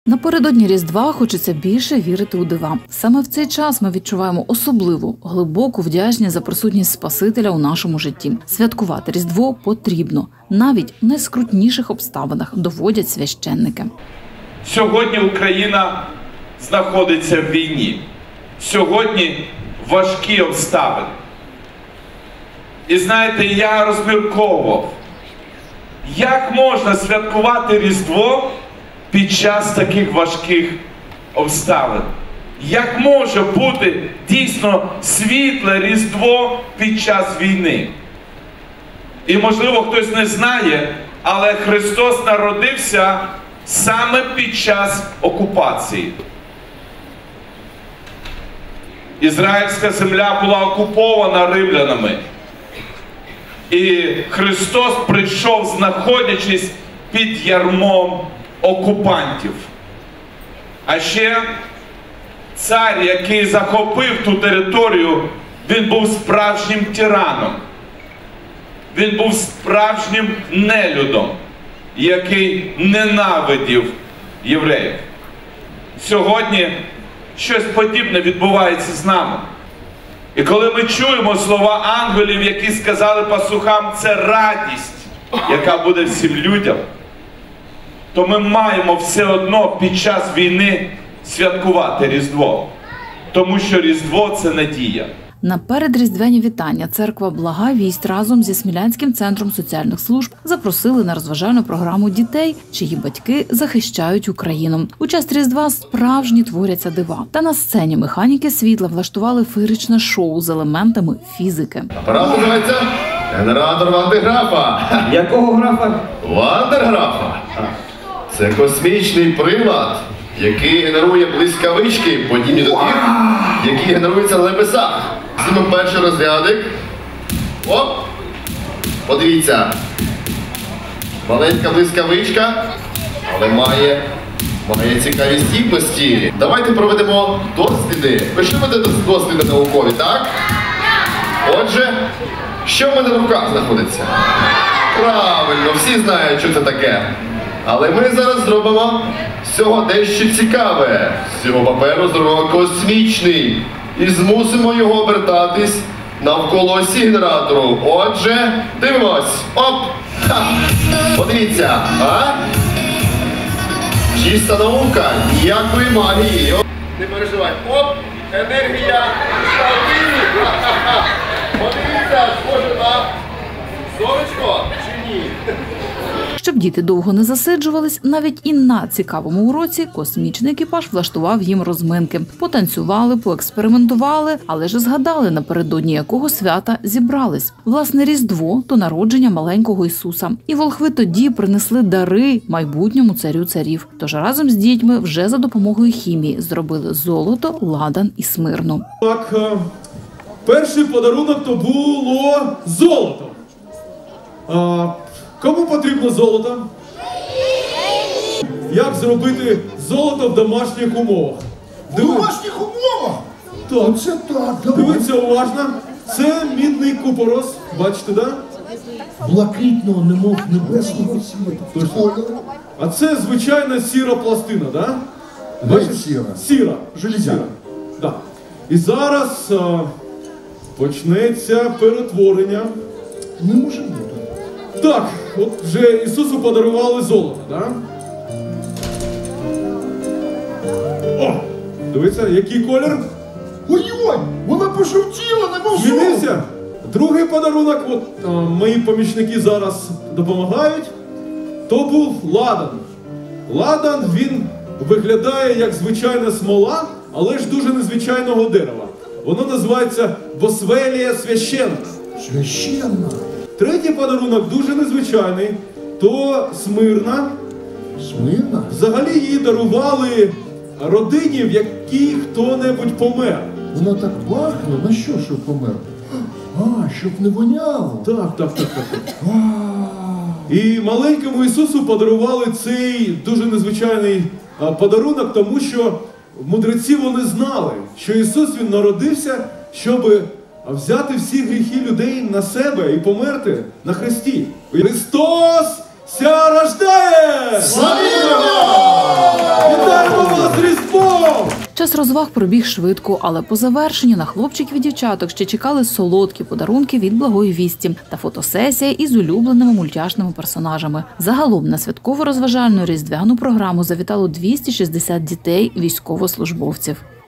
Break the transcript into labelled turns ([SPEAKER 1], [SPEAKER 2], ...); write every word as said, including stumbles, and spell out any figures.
[SPEAKER 1] Напередодні Різдва хочеться більше вірити у дива. Саме в цей час ми відчуваємо особливу, глибоку вдячність за присутність Спасителя у нашому житті. Святкувати Різдво потрібно, навіть в найскрутніших обставинах, доводять священники.
[SPEAKER 2] Сьогодні Україна знаходиться в війні. Сьогодні важкі обставини. І знаєте, я розмірковував, як можна святкувати Різдво під час таких важких обставин? Як може бути дійсно світле Різдво під час війни? І можливо хтось не знає, але Христос народився саме під час окупації. Ізраїльська земля була окупована римлянами. І Христос прийшов, знаходячись під ярмом окупантів. А ще цар, який захопив ту територію, він був справжнім тираном. Він був справжнім нелюдом, який ненавидів євреїв. Сьогодні щось подібне відбувається з нами. І коли ми чуємо слова ангелів, які сказали пастухам, це радість, яка буде всім людям, то ми маємо все одно під час війни святкувати Різдво. Тому що Різдво – це надія.
[SPEAKER 1] На передріздвяні вітання церква «Блага вість» разом зі Смілянським центром соціальних служб запросили на розважальну програму дітей, чиї батьки захищають Україну. У час Різдва справжні творяться дива. Та на сцені механіки світла влаштували феєричне шоу з елементами фізики.
[SPEAKER 3] Апарат називається генератор Вандерграфа.
[SPEAKER 4] Якого графа?
[SPEAKER 3] Вандерграфа. Це космічний прилад, який генерує блискавички, подібні до тих, які генеруються на небесах. Знімемо перший розрядик. Оп! Подивіться. Маленька блискавичка, але має, має цікаві здібності. Давайте проведемо досліди. Ви що ведете досліди наукові, так? Отже, що в мене в руках знаходиться? Правильно, всі знають, що це таке. Але ми зараз зробимо з цього дещо цікаве. З цього паперу зробимо космічний. І змусимо його обертатись навколо осі генератору. Отже, дивимось. Оп! Ха! Подивіться, а? Чиста наука, ніякої магії. Оп! Не переживай. Оп! Енергія штатів! Подивіться, схоже на сонечко чи ні?
[SPEAKER 1] Щоб діти довго не засиджувались, навіть і на цікавому уроці космічний екіпаж влаштував їм розминки. Потанцювали, поекспериментували, але ж згадали, напередодні якого свята зібрались. Власне, Різдво – то народження маленького Ісуса. І волхви тоді принесли дари майбутньому царю царів. Тож разом з дітьми вже за допомогою хімії зробили золото, ладан і смирну.
[SPEAKER 5] Так, перший подарунок то було золото. А... Кому потрібно золото? Як зробити золото в домашніх умовах?
[SPEAKER 6] В домашніх умовах?
[SPEAKER 5] Так.
[SPEAKER 6] Це так.
[SPEAKER 5] Дивіться уважно. Це мідний купорос. Бачите, да?
[SPEAKER 6] Блакитного, немов небесного світу.
[SPEAKER 5] А це звичайна сіра пластина, да?
[SPEAKER 6] Бачите? Сіра.
[SPEAKER 5] Сіра.
[SPEAKER 6] Железяка.
[SPEAKER 5] Да. І зараз а, почнеться перетворення.
[SPEAKER 6] Не може бути.
[SPEAKER 5] Так, от вже Ісусу подарували золото, так? Да? О! Дивіться, який колір?
[SPEAKER 6] Ой-ой! Вона пожовтіла, не можу!
[SPEAKER 5] Змінився? Другий подарунок, от а, мої помічники зараз допомагають, то був ладан. Ладан, він виглядає як звичайна смола, але ж дуже незвичайного дерева. Воно називається босвелія священна.
[SPEAKER 6] Священна?
[SPEAKER 5] Третій подарунок дуже незвичайний, то смирна.
[SPEAKER 6] Смирна?
[SPEAKER 5] Взагалі її дарували родині, в якій хто-небудь помер.
[SPEAKER 6] Вона так пахне, на що, щоб помер? А, щоб не воняло.
[SPEAKER 5] Так, так, так, так. так. І маленькому Ісусу подарували цей дуже незвичайний подарунок, тому що мудреці вони знали, що Ісус він народився, щоб взяти всі гріхи людей на себе і померти на хресті. Христос ся рождає!
[SPEAKER 6] Славімо!
[SPEAKER 5] Вітаю!
[SPEAKER 1] Час розваг пробіг швидко, але по завершенню на хлопчиків і дівчаток ще чекали солодкі подарунки від благої вісті та фотосесія із улюбленими мультяшними персонажами. Загалом на святково-розважальну різдвяну програму завітало двісті шістдесят дітей військовослужбовців.